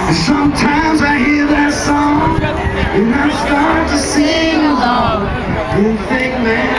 Sometimes I hear that song and I start to sing along and think, man,